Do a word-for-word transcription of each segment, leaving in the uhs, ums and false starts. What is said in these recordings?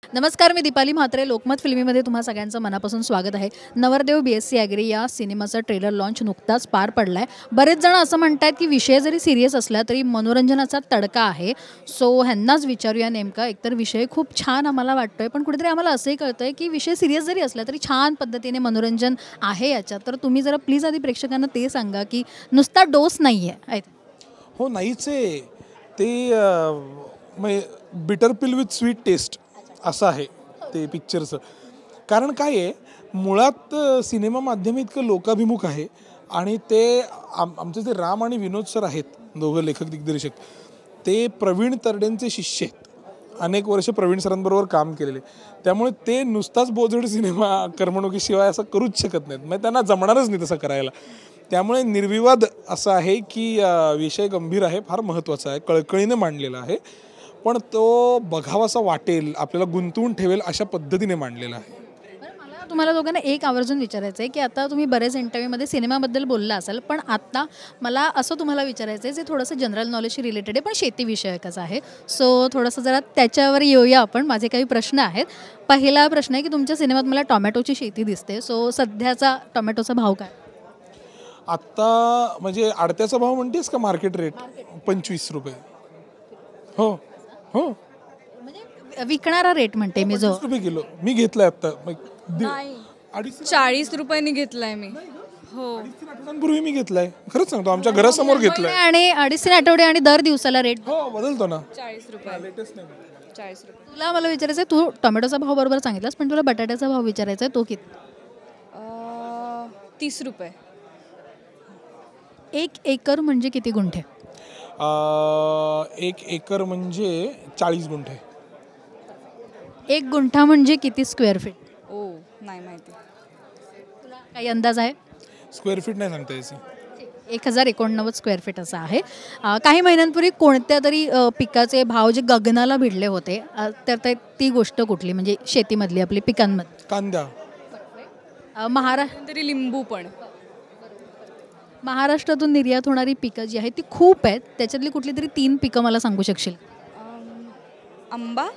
नमस्कार, मी दीपाली म्हात्रे. लोकमत फिल्मीमध्ये तुम्हा सगळ्यांचं मनापासून स्वागत आहे. नवरदेव बी एस सी ॲग्री या सिनेमाचा ट्रेलर लॉन्च नुकताच पार पडला आहे. बरेच जण असं म्हणतात की विषय जरी सिरियस असला तरी मनोरंजनाचा तडका आहे. सो ह्यांनाच विचारूया नेमका. एकतर विषय खूप छान आम्हाला वाटतो आहे, पण कुठेतरी आम्हाला असंही कळतं आहे की विषय सिरियस जरी असला तरी छान पद्धतीने मनोरंजन आहे याच्यात. तर तुम्ही जरा प्लीज आधी प्रेक्षकांना ते सांगा की नुसता डोस नाही आहे. हो, नाहीच आहे ते. बिटर पिल विथ स्वीट टेस्ट असं आहे ते पिक्चरचं. कारण काय आहे, मुळात सिनेमा माध्यम इतकं लोकाभिमुख आहे आणि ते आम आमचे जे राम आणि विनोद सर आहेत, दोघं लेखक दिग्दर्शक, ते प्रवीण तरडेंचे शिष्य आहेत. अनेक वर्ष प्रवीण सरांबरोबर काम केलेले, त्यामुळे ते नुसताच बोजड सिनेमा करमणुकीशिवाय असं करूच शकत नाहीत. म्हणजे त्यांना जमणारच नाही तसं करायला. त्यामुळे निर्विवाद असं आहे की विषय गंभीर आहे, फार महत्त्वाचा आहे, कळकळीने मांडलेला आहे, पण तो बघावासा वाटेल, आपल्याला गुंतवून ठेवेल अशा पद्धतीने मांडलेला आहे. मला तुम्हाला दोघांना एक आवर्जून विचारायचं आहे की आता तुम्ही बरेच इंटरव्ह्यूमध्ये सिनेमाबद्दल बोलला असाल, पण आता मला असं तुम्हाला विचारायचं आहे जे थोडंसं जनरल नॉलेजशी रिलेटेड आहे पण शेतीविषयकच आहे. सो थोडंसं जरा त्याच्यावर येऊया आपण. माझे काही प्रश्न आहेत. पहिला प्रश्न आहे की तुमच्या सिनेमात मला टोमॅटोची शेती दिसते. सो सध्याचा टोमॅटोचा भाव काय? आत्ता म्हणजे आडत्याचा भाव म्हणतेस का मार्केट रेट? पंचवीस रुपये. हो हो, म्हणजे विकणारा रेट म्हणते मी. जो रुपये किलो मी घेतलाय आता. चाळीस रुपयांनी घेतलाय मी. हो, आठवड्यांपूर्वी मी घेतलाय. खरंच सांगतो, आमच्या घरासमोर घेतलाय. आणि अडीच तीन आठवडे आणि दर दिवसाला रेट हो बदलतो ना. चाळीस रुपये लेटेस्ट नाही. चाळीस रुपये. तुला मला विचारायचं आहे, तू टोमॅटोचा भाव बरोबर सांगितलास, पण तुला बटाट्याचा भाव विचारायचा आहे, तो किती? तीस रुपये. एक एकर म्हणजे किती गुंठे? एक एकर म्हणजे चाळीस गुंठे. एक गुंठा म्हणजे किती स्क्वेअर फीट? ओ नाही माहिती. तुला काही अंदाज आहे? स्क्वेअर फीट नाही सांगता यायची. एक हजार एकोणनव्वद स्क्वेअर फीट असं आहे. काही महिन्यांपूर्वी कोणत्या तरी पिकाचे भाव जे गगनाला भिडले होते, तर ती गोष्ट कुठली, म्हणजे शेतीमधली आपली पिकांमध्ये? कांदा. महाराष्ट्र तरी लिंबू पण. महाराष्ट्रातून निर्यात होणारी पिकं जी आहेत ती खूप आहेत. त्याच्यातली कुठली तरी तीन पिकं मला सांगू शकशील? आंबा,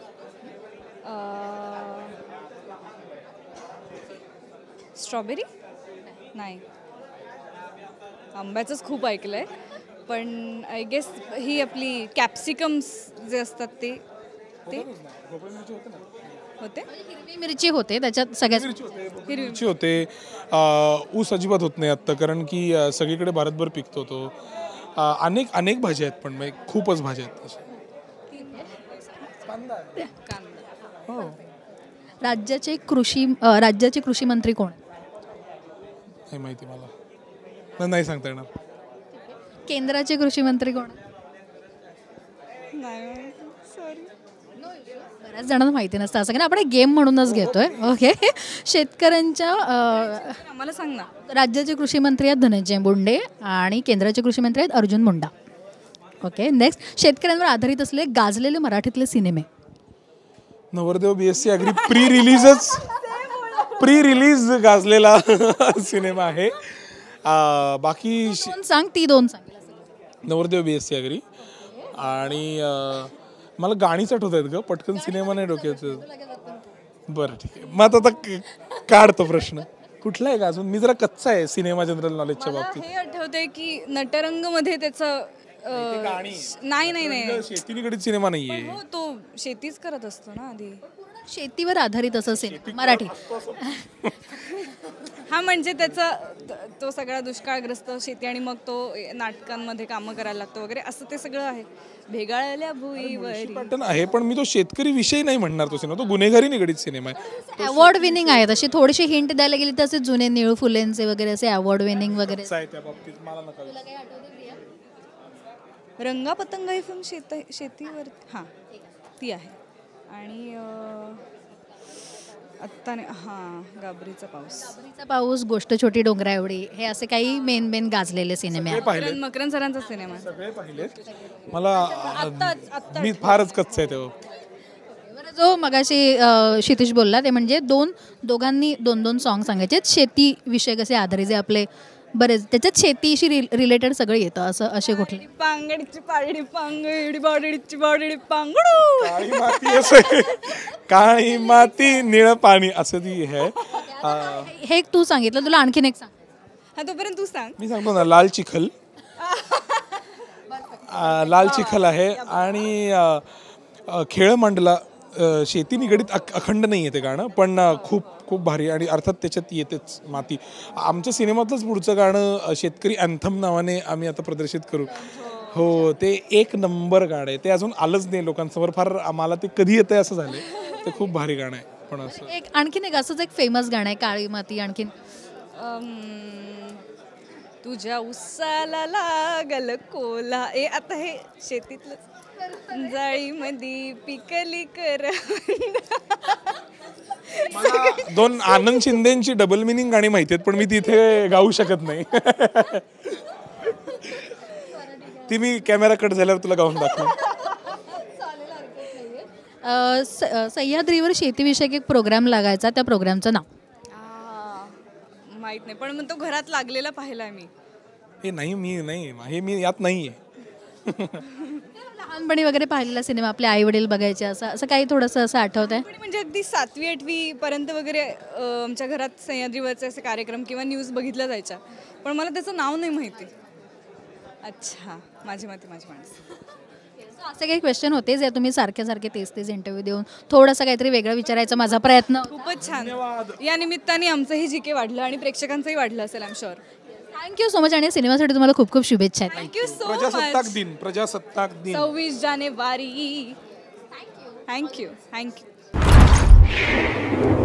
स्ट्रॉबेरी नाही. आंब्याचंच खूप ऐकलंय, पण आय गेस ही आपली कॅप्सिकम्स जे असतात ते ते होते. हिरवी मिरची होते त्याच्यात सगळ्यात. मिरची होते. ऊस अजिबात होत नाही आत्ता, कारण की सगळीकडे भारतभर पिकतो तो. अनेक अनेक भाज्या आहेत, पण म्हणजे खूपच भाज्या आहेत. हो. राज्याचे कृषी राज्याचे कृषी मंत्री कोण? नाही माहिती मला, नाही सांगता येणार. केंद्राचे कृषी मंत्री कोण? नाही, सॉरी. बऱ्याच जणांना माहिती नसतं असं, कारण आपण एक गेम म्हणूनच घेतोय. ओके. शेतकऱ्यांच्या आम्हाला सांग ना. राज्याचे कृषी मंत्री आहेत धनंजय मुंडे आणि केंद्राचे कृषी मंत्री आहेत अर्जुन मुंडा. ओके. नेक्स्ट, शेतकऱ्यांवर आधारित असलेले गाजलेले मराठीतले सिनेमे? Navardev B S C agri pre रिलीजच प्री रिलीज गाजलेला सिनेमा आहे. बाकी सांग, ती दोन सांग. नवरदेव बी एस सी ॲग्री आणि मला गाणीच आठवत आहेत ग, पटकन सिनेमा नाही डोक्याचं. बरं ठीक आहे, मग आता काढतो प्रश्न. कुठला आहे का अजून? मी जरा कच्चा आहे सिनेमा जनरल नॉलेजच्या बाबतीत. हे आठवतंय की नटरंग मध्ये त्याचं नाही नाही नाही शेती निगडीत सिनेमा नाहीये. हो, तो शेतीच करत असतो ना आधी. शेतीवर आधारित असं सिनेमा मराठी. हा, म्हणजे त्याचा तो सगळा दुष्काळग्रस्त शेती आणि मग तो नाटकांमध्ये कामं करायला लागतो वगैरे, असं ते सगळं आहे. भेगाळल्या भुईवर पॅटर्न आहे, पण मी तो शेतकरी विषय नाही म्हणणार. तो सिनेमा तो गुन्हेगारी निगडीत सिनेमा आहे. अवॉर्ड विनिंग आहे. तशी थोडीशी हिंट द्यायला गेली तर असे जुने निळू फुलेंचे वगैरे असे अवॉर्ड विनिंग वगैरे त्या बाबतीत मला नका. रंगापतंग ही फिल्म शेत शेतीवर हां ती आहे. आणि आत्ता हां गाबरीचा पाऊस. गाबरीचा पाऊस, गोष्ट छोटी डोंगरा एवढी, हे असे काही मेन मेन गाजलेले सिनेमे आहेत. मकरन सरांचा सिनेमा सगळे पाहिलेत. मला मी फारच कच्चा आहे तेव्हा. जो मगाशी क्षितिज बोलला ते म्हणजे दोन दोघांनी दोन दोन सॉन्ग सांगायचे शेती विषय कसे आधारित, जे आपले बरेच त्याच्यात शेतीशी रिलेटेड सगळं येतं असं असे कुठले पांगडीची पारडी पांगडी बाडीची बाडडी पांगडू काळी माती असं काळी माती निळ पाणी असं ती आहे. अं, हे एक तू सांगितलं, तुला आणखीन एक सांग. हा तोपर्यंत तू सांग. मी सांगतो ना, लाल चिखल. अं, लाल चिखल आहे आणि अं, अं, खेळ मांडला. अं, शेती निगडीत अख अखंड नाही आहे ते गाणं, पण अं, खूप खूप भारी आणि अर्थात त्याच्यात येतेच माती. आमच्या सिनेमातलंच पुढचं गाणं अं, शेतकरी अँथम नावाने आम्ही आता प्रदर्शित करू. हो, ते एक नंबर गाणं आहे. ते अजून आलंच नाही लोकांसमोर. फार आम्हाला ते कधी येतंय असं झालंय. ते खूप भारी गाणं आहे. पण असं एक आणखीन एक असंच एक फेमस गाणं आहे काळी माती. आणखीन अम, तुझ्या उसाला लागल कोला. ए आता हे शेतीतलं जाळी मधी पिकली कर. मला दोन आनंद शिंदेची डबल मिनिंग गाणी माहिती आहेत, पण मी तिथे गाऊ शकत नाही. ती मी कॅमेरा कट झाल्यावर तुला गाऊन दाखव. अ, स- अ, सह्याद्रीवर शेतीविषयक एक प्रोग्राम लागायचा, त्या प्रोग्रामचं नाव. माहित नाही, पण मग तो घरात लागलेला पाहिलाय मी. हे नाही, मी नाही, हे मी यात नाहीये. लहानपणी वगैरे पाहिलेला सिनेमा, आपले आई वडील बघायचे, असं असं काही थोडंसं असं आठवत आहे. पण म्हणजे अगदी सातवी आठवी पर्यंत वगैरे अ, आमच्या घरात सह्याद्रीवरचे असे कार्यक्रम किंवा न्यूज बघितल्या जायच्या, पण मला त्याचं नाव नाही माहिती. अच्छा, माझी माती माझी माणसं. असे काही क्वेश्चन होते जे तुम्ही सारखे सारखे तेच तेच इंटरव्ह्यू देऊन थोडंसं काहीतरी वेगळं विचारायचा माझा प्रयत्न. खूपच छान. या निमित्ताने आमचंही जी के वाढलं आणि प्रेक्षकांचंही वाढलं असेल, I am sure. Thank you so much. आणि सिनेमासाठी तुम्हाला खूप खूप शुभेच्छा आहेत. थँक्यू सो प्रजासत्ताक मच. दिन प्रजासत्ताक दिन सव्वीस जानेवारी. Thank you thank you thank you.